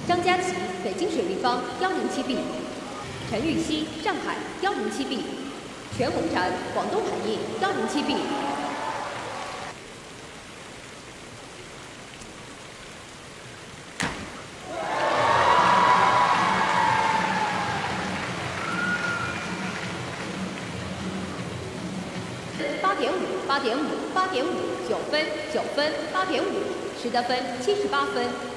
张佳琪，北京水立方107B；陈玉溪，上海107B；全红婵，广东海印107B。8.5，9分，9分，8.5，实得分78分。